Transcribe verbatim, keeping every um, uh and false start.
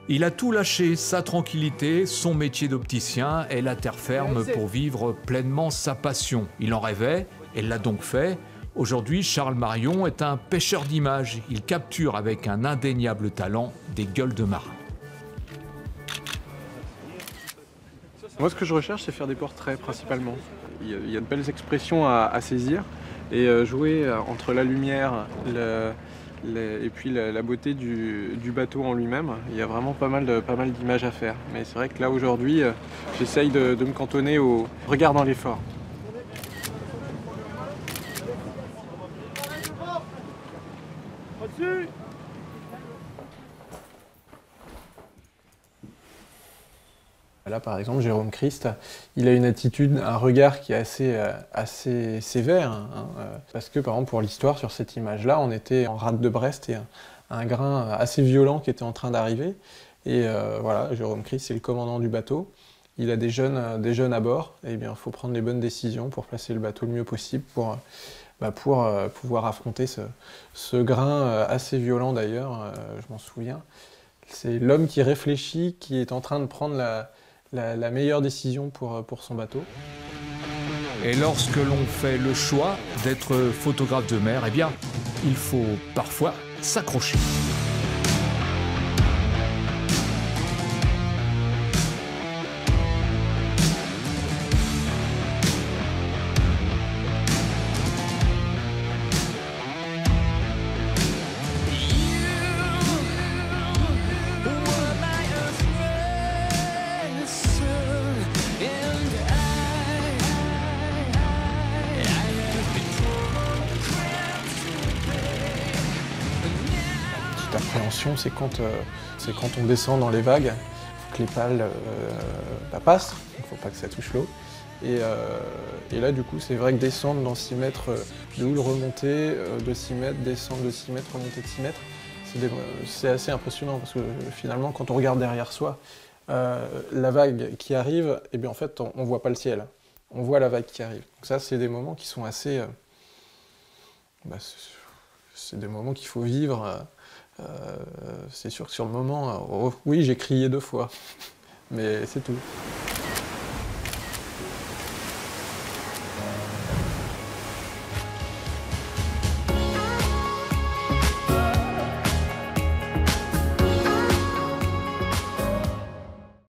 Il a tout lâché, sa tranquillité, son métier d'opticien et la terre ferme pour vivre pleinement sa passion. Il en rêvait et l'a donc fait. Aujourd'hui, Charles Marion est un pêcheur d'images. Il capture avec un indéniable talent des gueules de marins. Moi, ce que je recherche, c'est faire des portraits principalement. Il y a, il y a de belles expressions à, à saisir et euh, jouer entre la lumière le, le, et puis la, la beauté du, du bateau en lui-même. Il y a vraiment pas mal de, pas mal d'images à faire. Mais c'est vrai que là, aujourd'hui, euh, j'essaye de, de me cantonner au regard dans l'effort. Là, par exemple, Jérôme Christ, il a une attitude, un regard qui est assez, euh, assez sévère. Hein, euh, parce que, par exemple, pour l'histoire, sur cette image-là, on était en rade de Brest et un, un grain assez violent qui était en train d'arriver. Et euh, voilà, Jérôme Christ, c'est le commandant du bateau. Il a des jeunes, euh, des jeunes à bord. Et bien, il faut prendre les bonnes décisions pour placer le bateau le mieux possible pour, bah, pour euh, pouvoir affronter ce, ce grain euh, assez violent, d'ailleurs, euh, je m'en souviens. C'est l'homme qui réfléchit, qui est en train de prendre la... La, la meilleure décision pour, pour son bateau. Et lorsque l'on fait le choix d'être photographe de mer, eh bien, il faut parfois s'accrocher. L'appréhension, c'est quand, euh, c'est quand on descend dans les vagues, faut que les pales euh, bah, passent, il ne faut pas que ça touche l'eau. Et, euh, et là, du coup, c'est vrai que descendre dans six mètres, de houle remonter, euh, de six mètres, descendre de six mètres, remonter de six mètres, c'est assez impressionnant parce que finalement, quand on regarde derrière soi, euh, la vague qui arrive, et bien en fait, on ne voit pas le ciel, on voit la vague qui arrive. Donc ça, c'est des moments qui sont assez... Euh, bah, c'est des moments qu'il faut vivre. Euh, Euh, c'est sûr que sur le moment, euh, oh, oui, j'ai crié deux fois, mais c'est tout.